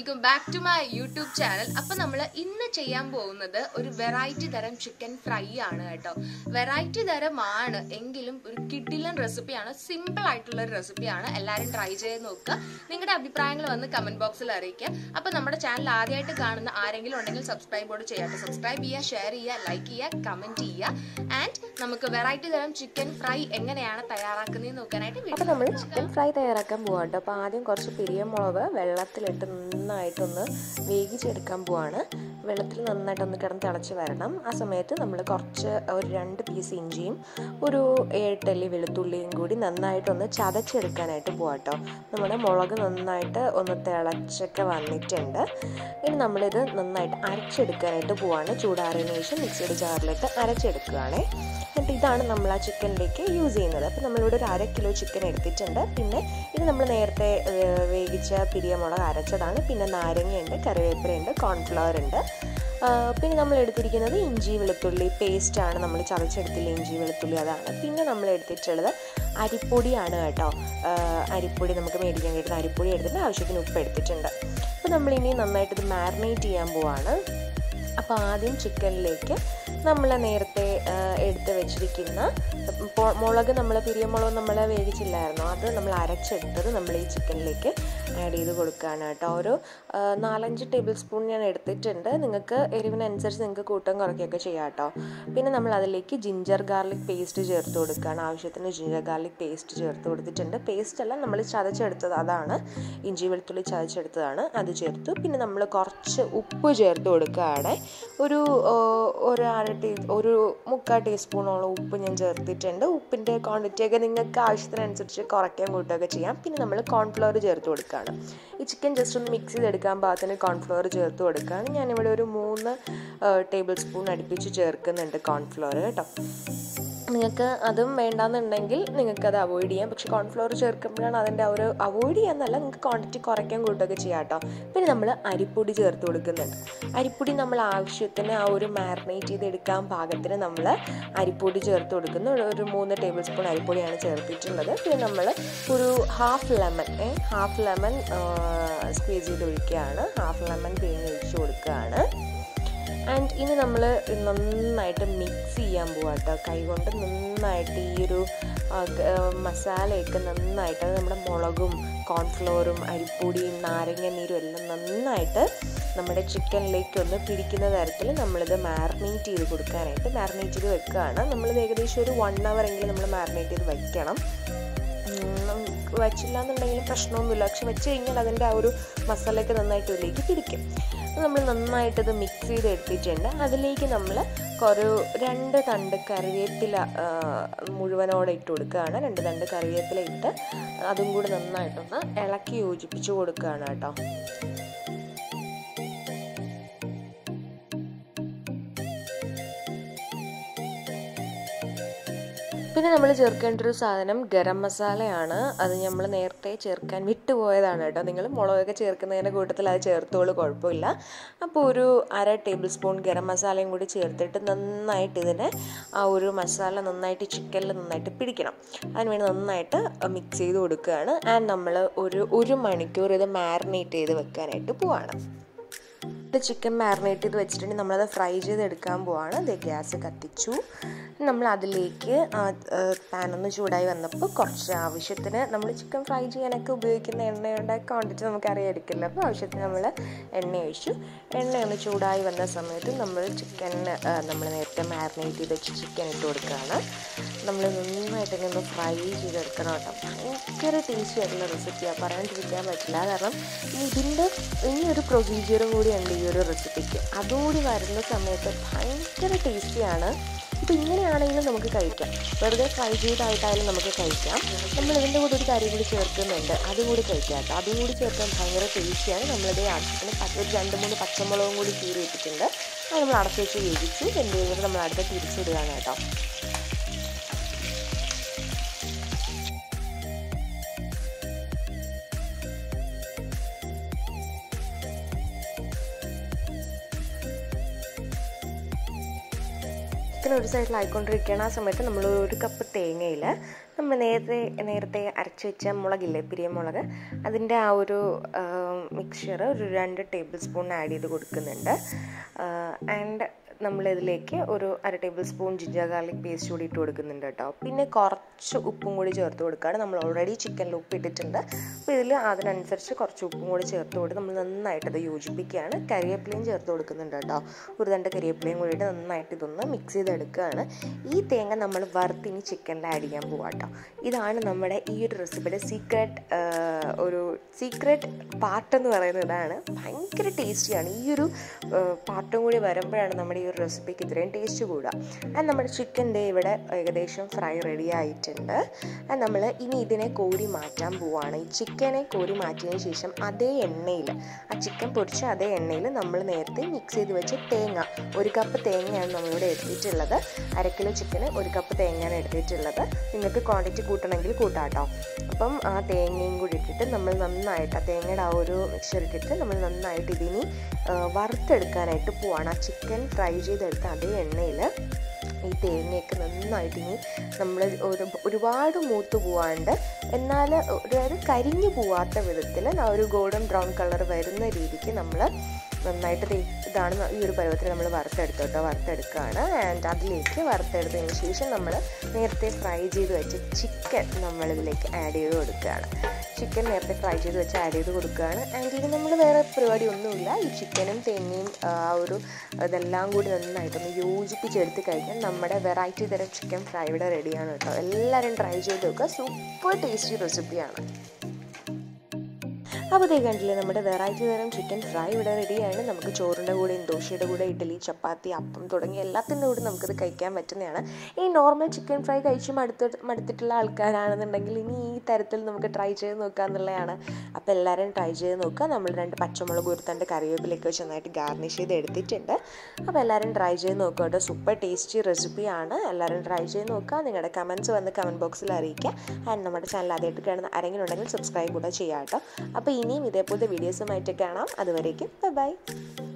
welcome back to my YouTube channel. അപ്പോൾ നമ്മൾ ഇന്ന് ചെയ്യാൻ പോകുന്നത് ഒരു വെറൈറ്റി തരം ചിക്കൻ ഫ്രൈ ആണ് കേട്ടോ. വെറൈറ്റി തരമാണ് എങ്കിലും ഒരു കിഡിലൻ റെസിപ്പിയാണ്, സിമ്പിൾ ആയിട്ടുള്ള ഒരു റെസിപ്പിയാണ്. എല്ലാവരും ട്രൈ ചെയ്ത് നോക്കുക. നിങ്ങളുടെ അഭിപ്രായങ്ങൾ വന്ന് കമന്റ് ബോക്സിൽ അറിയിക്കുക. അപ്പോൾ നമ്മുടെ ചാനൽ ആദ്യമായിട്ട് കാണുന്ന ആരെങ്കിലും ഉണ്ടെങ്കിൽ സബ്സ്ക്രൈബ് ചെയ്യാട്ടോ. സബ്സ്ക്രൈബ് ചെയ്യുക, ഷെയർ ചെയ്യുക, ലൈക്ക് ചെയ്യുക, കമന്റ് ചെയ്യുക. ആൻഡ് നമുക്ക് വെറൈറ്റി തരം ചിക്കൻ ഫ്രൈ എങ്ങനെയാണ് തയ്യാറാക്കുന്നതെന്ന് നോക്കാനായിട്ട് അപ്പോൾ നമ്മൾ ചിക്കൻ ഫ്രൈ തയ്യാറാക്കാൻ പോവാം കേട്ടോ. അപ്പോൾ ആദ്യം കുറച്ച് പിരിയമുളക് വെള്ളത്തിലിട്ട് നന്നായിട്ടൊന്ന് വേവിച്ചെടുക്കാൻ പോവാണ്. വെള്ളത്തിൽ നന്നായിട്ടൊന്ന് കിടന്ന് തിളച്ച് വരണം. ആ സമയത്ത് നമ്മൾ കുറച്ച് ഒരു 2 പീസ് ഇഞ്ചിയും ഒരു 7 അല്ലി വെളുത്തുള്ളിയും കൂടി നന്നായിട്ടൊന്ന് ചതച്ചെടുക്കാനായിട്ട് പോവാം കേട്ടോ. നമ്മുടെ മുളക് നന്നായിട്ട് ഒന്ന് തിളച്ചൊക്കെ വന്നിട്ടുണ്ട്. ഇനി നമ്മളിത് നന്നായിട്ട് അരച്ചെടുക്കാനായിട്ട് പോവാണ്. ചൂടാറിയതിനു ശേഷം മിക്സിയുടെ ജാറിലിട്ട് അരച്ചെടുക്കുകയാണേ. എന്നിട്ട് ഇതാണ് നമ്മൾ ആ ചിക്കനിലേക്ക് യൂസ് ചെയ്യുന്നത്. അപ്പോൾ നമ്മളിവിടെ ഒരു 1/2 കിലോ ചിക്കൻ എടുത്തിട്ടുണ്ട്. പിന്നെ ഇത് നമ്മൾ നേരത്തെ വേവിച്ച പിരിയമുളക് അരച്ചതാണ്. പിന്നെ നാരങ്ങയുണ്ട്, കറിവേപ്പിലയുണ്ട്, കോൺഫ്ലവർ ഉണ്ട്. പിന്നെ നമ്മൾ എടുത്തിരിക്കുന്നത് ഇഞ്ചി വെളുത്തുള്ളി പേസ്റ്റാണ്. നമ്മൾ ചതച്ചെടുത്തില്ല ഇഞ്ചി വെളുത്തുള്ളി, അതാണ്. പിന്നെ നമ്മൾ എടുത്തിട്ടുള്ളത് അരിപ്പൊടിയാണ് കേട്ടോ. അരിപ്പൊടി നമുക്ക് മേടിക്കാൻ കിട്ടുന്ന അരിപ്പൊടി എടുത്തിട്ട് ആവശ്യത്തിന് ഉപ്പ് എടുത്തിട്ടുണ്ട്. അപ്പോൾ നമ്മളിനി നന്നായിട്ടിത് മാരിനേറ്റ് ചെയ്യാൻ പോവാണ്. അപ്പോൾ ആദ്യം ചിക്കനിലേക്ക് നമ്മൾ നേരത്തെ എടുത്ത് വെച്ചിരിക്കുന്ന മുളക്, നമ്മൾ പിരിയമുളക് നമ്മൾ വേവിച്ചില്ലായിരുന്നു, അത് നമ്മൾ അരച്ചെടുത്തത് നമ്മൾ ഈ ചിക്കനിലേക്ക് ആഡ് ചെയ്ത് കൊടുക്കുകയാണ് കേട്ടോ. ഒരു 4-5 ടേബിൾ സ്പൂൺ ഞാൻ എടുത്തിട്ടുണ്ട്. നിങ്ങൾക്ക് എരിവിനനുസരിച്ച് നിങ്ങൾക്ക് കൂട്ടം കുറയ്ക്കുകയൊക്കെ ചെയ്യാം കേട്ടോ. പിന്നെ നമ്മൾ അതിലേക്ക് ജിഞ്ചർ ഗാർലിക് പേസ്റ്റ് ചേർത്ത് കൊടുക്കുകയാണ്. ആവശ്യത്തിന് ജിഞ്ചർ ഗാർലിക് പേസ്റ്റ് ചേർത്ത് കൊടുത്തിട്ടുണ്ട്. പേസ്റ്റ് അല്ല, നമ്മൾ ചതച്ചെടുത്തത്, അതാണ്. ഇഞ്ചി വെളുത്തുള്ളി ചതച്ചെടുത്തതാണ്, അത് ചേർത്തു. പിന്നെ നമ്മൾ കുറച്ച് ഉപ്പ് ചേർത്ത് കൊടുക്കുകയാണ്. ഒരു 3/4 ടീസ്പൂണോളം ഉപ്പ് ഞാൻ ചേർത്തിട്ടുണ്ട്. ഉപ്പിൻ്റെ ക്വാണ്ടിറ്റിയൊക്കെ നിങ്ങൾക്ക് ആവശ്യത്തിനനുസരിച്ച് കുറയ്ക്കാൻ കൂട്ടുകയൊക്കെ ചെയ്യാം. പിന്നെ നമ്മൾ കോൺഫ്ലവർ ചേർത്ത് കൊടുക്കുകയാണ്. ഈ ചിക്കൻ ജസ്റ്റ് ഒന്ന് മിക്സ് ചെയ്തെടുക്കാൻ പാകത്തിന് കോൺഫ്ലവർ ചേർത്ത് കൊടുക്കുകയാണ്. ഞാനിവിടെ ഒരു 3 ടേബിൾ സ്പൂൺ അടുപ്പിച്ച് ചേർക്കുന്നുണ്ട് കോൺഫ്ലവർ കേട്ടോ. നിങ്ങൾക്ക് അതും വേണ്ടാന്നുണ്ടെങ്കിൽ നിങ്ങൾക്കത് അവോയ്ഡ് ചെയ്യാം. പക്ഷേ കോൺഫ്ലവർ ചേർക്കുമ്പോഴാണ് അതിൻ്റെ ആ ഒരു അവോയ്ഡ് ചെയ്യാന്നല്ല, നിങ്ങൾക്ക് ക്വാണ്ടിറ്റി കുറയ്ക്കാൻ കൂട്ടുകയൊക്കെ ചെയ്യാം കേട്ടോ. പിന്നെ നമ്മൾ അരിപ്പൊടി ചേർത്ത് കൊടുക്കുന്നുണ്ട്. അരിപ്പൊടി നമ്മൾ ആവശ്യത്തിന് ആ ഒരു മാരിനേറ്റ് ചെയ്തെടുക്കാൻ പാകത്തിന് നമ്മൾ അരിപ്പൊടി ചേർത്ത് കൊടുക്കുന്നു. ഒരു 3 ടേബിൾ സ്പൂൺ അരിപ്പൊടിയാണ് ചേർത്തിട്ടുള്ളത്. പിന്നെ നമ്മൾ ഒരു ഹാഫ് ലെമൺ സ്ക്വീസ് ചെയ്ത് ഒഴിക്കുകയാണ്. ഹാഫ് ലെമൺ പിഴിഞ്ഞ് ഒഴിച്ച് കൊടുക്കുകയാണ്. ആൻഡ് ഇനി നമ്മൾ നന്നായിട്ട് മിക്സ് ചെയ്യാൻ പോവാം കേട്ടോ. കൈകൊണ്ട് നന്നായിട്ട് ഈ ഒരു മസാലയൊക്കെ നന്നായിട്ട്, അത് നമ്മുടെ മുളകും കോൺഫ്ലവറും അരിപ്പൊടിയും നാരങ്ങ നീരും എല്ലാം നന്നായിട്ട് നമ്മുടെ ചിക്കനിലേക്കൊന്ന് പിടിക്കുന്ന തരത്തിൽ നമ്മളിത് മാരിനേറ്റ് ചെയ്ത് കൊടുക്കാനായിട്ട് മാരിനേറ്റ് ചെയ്ത് വെക്കുകയാണ്. നമ്മളിത് ഏകദേശം ഒരു 1 hour എങ്കിലും നമ്മൾ മാരിനേറ്റ് ചെയ്ത് വയ്ക്കണം. വച്ചില്ല എന്നുണ്ടെങ്കിലും പ്രശ്നമൊന്നുമില്ല. പക്ഷെ വെച്ച് കഴിഞ്ഞാൽ അതിൻ്റെ ആ ഒരു മസാലയൊക്കെ നന്നായിട്ട് ഇതിലേക്ക് പിടിക്കും. നമ്മൾ നന്നായിട്ടത് മിക്സ് ചെയ്ത് എടുത്തിട്ടുണ്ട്. അതിലേക്ക് നമ്മൾ 2 തണ്ട് കറിവേപ്പില മുഴുവനോടെ ഇട്ട് കൊടുക്കുകയാണ്. 2 തണ്ട് കറിവേപ്പില ഇട്ട് അതും കൂടി നന്നായിട്ടൊന്ന് ഇളക്കി യോജിപ്പിച്ച് കൊടുക്കുകയാണ് കേട്ടോ. പിന്നെ നമ്മൾ ചേർക്കേണ്ട ഒരു സാധനം ഗരം മസാലയാണ്. അത് നമ്മൾ നേരത്തെ ചേർക്കാൻ വിട്ടുപോയതാണ് കേട്ടോ. നിങ്ങൾ മുളകൊക്കെ ചേർക്കുന്നതിൻ്റെ കൂട്ടത്തിൽ അത് ചേർത്തോളൂ, കുഴപ്പമില്ല. അപ്പോൾ ഒരു 1/2 ടേബിൾ സ്പൂൺ ഗരം മസാലയും കൂടി ചേർത്തിട്ട് നന്നായിട്ട് ഇതിനെ ആ ഒരു മസാല നന്നായിട്ട് ചിക്കനിൽ നന്നായിട്ട് പിടിക്കണം. അതിനുവേണ്ടി നന്നായിട്ട് മിക്സ് ചെയ്ത് കൊടുക്കുകയാണ്. ആൻഡ് നമ്മൾ ഒരു മണിക്കൂർ ഇത് മാരിനേറ്റ് ചെയ്ത് വെക്കാനായിട്ട് പോവാണ്. ചിക്കൻ മാരിനേറ്റ് ചെയ്ത് വെച്ചിട്ടുണ്ടെങ്കിൽ നമ്മളത് ഫ്രൈ ചെയ്തെടുക്കാൻ പോവാണ്. അത് ഗ്യാസ് കത്തിച്ചു. നമ്മൾ അതിലേക്ക് പാനൊന്ന് ചൂടായി വന്നപ്പോൾ കുറച്ച് ആവശ്യത്തിന് നമ്മൾ ചിക്കൻ ഫ്രൈ ചെയ്യാനൊക്കെ ഉപയോഗിക്കുന്ന എണ്ണയുടെ ക്വാണ്ടിറ്റി നമുക്ക് അറിയായിരിക്കില്ല. അപ്പോൾ ആവശ്യത്തിന് നമ്മൾ എണ്ണ ഒഴിച്ചു. എണ്ണ ഒന്ന് ചൂടായി വന്ന സമയത്ത് നമ്മൾ നമ്മൾ നേരത്തെ മാരിനേറ്റ് ചെയ്ത് വെച്ച് ചിക്കൻ ഇട്ട് കൊടുക്കുകയാണ്. നമ്മൾ നന്നായിട്ടൊന്ന് ഫ്രൈ ചെയ്തെടുക്കണം കേട്ടോ. ഭയങ്കര ടേസ്റ്റി ആയിട്ടുള്ള റെസിപ്പിയാണ്, പറയാണ്ടിരിക്കാൻ പറ്റില്ല. കാരണം ഇനി ഒരു പ്രൊസീജിയറും കൂടി ഉണ്ട് ഈ ഒരു റെസിപ്പിക്ക്. അതുകൂടി വരുന്ന സമയത്ത് ഭയങ്കര ടേസ്റ്റിയാണ്. ഇപ്പോൾ ഇങ്ങനെയാണെങ്കിലും നമുക്ക് കഴിക്കാം, വെറുതെ ഫ്രൈ ചെയ്തായിട്ടായാലും നമുക്ക് കഴിക്കാം. നമ്മൾ ഇതിൻ്റെ കൂടെ ഒരു കാര്യം കൂടി ചേർക്കുന്നുണ്ട്, അതും കൂടി കഴിക്കാം കേട്ടോ. അതും കൂടി ചേർക്കാൻ ഭയങ്കര ടേസ്റ്റിയാണ്. നമ്മളിത് ആവശ്യത്തിന് ഒരു 2-3 പച്ചമുളകും കൂടി കീറി ഇട്ടിട്ടുണ്ട്. അത് നമ്മൾ അടച്ചു വെച്ച് വേവിച്ചു. എന്തെങ്കിലും നമ്മൾ അടുത്ത് തിരിച്ചിടുകയാണ് കേട്ടോ. ചിക്കൻ ഒരു സൈഡിലായിക്കൊണ്ടിരിക്കുകയാണ്. ആ സമയത്ത് നമ്മൾ 1 കപ്പ് തേങ്ങയിൽ നമ്മൾ നേരത്തെ അരച്ച് വെച്ച മുളകില്ലേ, പിരിയമുളക്, അതിൻ്റെ ആ ഒരു മിക്സ്ചർ ഒരു 2 ടേബിൾ സ്പൂൺ ആഡ് ചെയ്ത് കൊടുക്കുന്നുണ്ട്. ആൻഡ് നമ്മളിതിലേക്ക് ഒരു 1/2 tablespoon ginger garlic paste കൂടി ഇട്ട് കൊടുക്കുന്നുണ്ട് കേട്ടോ. പിന്നെ കുറച്ച് ഉപ്പും കൂടി ചേർത്ത് കൊടുക്കുകയാണ്. നമ്മൾ ഓൾറെഡി ചിക്കനിൽ ഉപ്പ് ഇട്ടിട്ടുണ്ട്. അപ്പോൾ ഇതിൽ അതിനനുസരിച്ച് കുറച്ച് ഉപ്പും കൂടി ചേർത്ത് കൊടുത്ത് നമ്മൾ നന്നായിട്ടത് യോജിപ്പിക്കുകയാണ്. കരിവേപ്പിലയും ചേർത്ത് കൊടുക്കുന്നുണ്ട് കേട്ടോ. ഒരു 2 കരിവേപ്പിലയും കൂടിയിട്ട് നന്നായിട്ട് ഇതൊന്ന് മിക്സ് ചെയ്തെടുക്കുകയാണ്. ഈ തേങ്ങ നമ്മൾ വറുത്തിനി ചിക്കനിൽ ആഡ് ചെയ്യാൻ പോവാം കേട്ടോ. ഇതാണ് നമ്മുടെ ഈ ഒരു റെസിപ്പിയുടെ സീക്രട്ട് പാർട്ടെന്ന് പറയുന്നത്. ഇതാണ് ഭയങ്കര ടേസ്റ്റിയാണ്. ഈ ഒരു പാർട്ടും കൂടി വരുമ്പോഴാണ് നമ്മുടെ ഈ ഒരു റെസിപ്പിക്ക് ഇത്രയും ടേസ്റ്റ് കൂടുക. ആൻഡ് നമ്മുടെ ചിക്കൻ്റെ ഇവിടെ ഏകദേശം ഫ്രൈ റെഡി ആയിട്ടുണ്ട്. ആൻഡ് നമ്മൾ ഇനി ഇതിനെ കോരി മാറ്റാൻ പോവുകയാണ്. ഈ ചിക്കനെ കോരി മാറ്റിയതിന് ശേഷം അതേ എണ്ണയിൽ, ആ ചിക്കൻ പൊരിച്ച അതേ എണ്ണയിൽ നമ്മൾ നേരത്തെ മിക്സ് ചെയ്ത് വെച്ച തേങ്ങ, 1 കപ്പ് തേങ്ങയാണ് നമ്മളിവിടെ എടുത്തിട്ടുള്ളത്. 1/2 കിലോ ചിക്കന് 1 കപ്പ് തേങ്ങയാണ് എടുത്തിട്ടുള്ളത്. നിങ്ങൾക്ക് ക്വാണ്ടിറ്റി കൂട്ടണമെങ്കിൽ കൂട്ടാം കേട്ടോ. അപ്പം ആ തേങ്ങയും കൂടി ഇട്ടിട്ട് നമ്മൾ നന്നായിട്ട് ആ തേങ്ങയുടെ ആ ഒരു മിക്സ്ചർ ഇട്ടിട്ട് നമ്മൾ നന്നായിട്ട് ഇതിനി വറുത്തെടുക്കാനായിട്ട് പോവാണ്. ആ ചിക്കൻ ഫ്രൈ ചെയ്തെടുത്ത അതേ എണ്ണയിൽ ഈ തേങ്ങയൊക്കെ നന്നായിട്ട് ഇനി നമ്മൾ ഒരുപാട് മൂത്ത് പോവാണ്ട്, എന്നാൽ കരിഞ്ഞു പോവാത്ത വിധത്തിൽ ആ ഒരു ഗോൾഡൻ ബ്രൗൺ കളർ വരുന്ന രീതിക്ക് നമ്മൾ നന്നായിട്ട് ഇതാണ് ഈ ഒരു പരുവത്തിൽ നമ്മൾ വറുത്തെടുക്കുകയാണ്. ആൻഡ് അതിലേക്ക് വറുത്തെടുത്തതിന് ശേഷം നമ്മൾ നേരത്തെ ഫ്രൈ ചെയ്ത് വെച്ച ചിക്കൻ നമ്മളിതിലേക്ക് ആഡ് ചെയ്ത് കൊടുക്കുകയാണ്. ചിക്കൻ നേരത്തെ ഫ്രൈ ചെയ്ത് വെച്ച് ആഡ് ചെയ്ത് കൊടുക്കുകയാണ്. ആൻഡ് ഇത് നമ്മൾ വേറെ പരിപാടി ഒന്നുമില്ല. ഈ ചിക്കനും തേങ്ങയും ആ ഒരു ഇതെല്ലാം കൂടി നന്നായിട്ടൊന്ന് യോജിപ്പിച്ചെടുത്ത് കഴിഞ്ഞാൽ നമ്മുടെ വെറൈറ്റി തരം ചിക്കൻ ഫ്രൈ ഇവിടെ റെഡിയാണ് കേട്ടോ. എല്ലാവരും ട്രൈ ചെയ്ത് നോക്കുക. സൂപ്പർ ടേസ്റ്റി റെസിപ്പിയാണ്. അപ്പോൾ കണ്ടില്ലേ, നമ്മുടെ വെറൈറ്റി തരം ചിക്കൻ ഫ്രൈ ഇവിടെ റെഡിയാണ്. നമുക്ക് ചോറിൻ്റെ കൂടെയും ദോശയുടെ കൂടെ, ഇഡ്ഡലി, ചപ്പാത്തി, അപ്പം തുടങ്ങിയ എല്ലാത്തിൻ്റെ കൂടെ നമുക്കത് കഴിക്കാൻ പറ്റുന്നതാണ്. ഈ നോർമൽ ചിക്കൻ ഫ്രൈ കഴിച്ച് മടുത്തിട്ടുള്ള ആൾക്കാരാണെന്നുണ്ടെങ്കിൽ ഇനി ഈ തരത്തിൽ നമുക്ക് ട്രൈ ചെയ്ത് നോക്കുക എന്നുള്ളതാണ്. അപ്പോൾ എല്ലാവരും ട്രൈ ചെയ്ത് നോക്കുക. നമ്മൾ 2 പച്ചമുളക്, 1 തണ്ട് കറിവേപ്പിലൊക്കെ വെച്ച് നന്നായിട്ട് ഗാർണിഷ് ചെയ്ത് എടുത്തിട്ടുണ്ട്. അപ്പോൾ എല്ലാവരും ട്രൈ ചെയ്ത് നോക്കുക കേട്ടോ. സൂപ്പർ ടേസ്റ്റി റെസിപ്പിയാണ്. എല്ലാവരും ട്രൈ ചെയ്ത് നോക്കുക. നിങ്ങളുടെ കമൻറ്റ്സ് വന്ന് കമൻറ്റ് ബോക്സിൽ അറിയിക്കുക. ആൻഡ് നമ്മുടെ ചാനൽ ആദ്യമായിട്ട് കാണുന്ന ആരെങ്കിലും ഉണ്ടെങ്കിൽ സബ്സ്ക്രൈബ് കൂടെ ചെയ്യാം കേട്ടോ. അപ്പോൾ ഇനിയും ഇതേപോലത്തെ വീഡിയോസുമായിട്ട് കാണാം. അതുവരേക്കും ബൈ.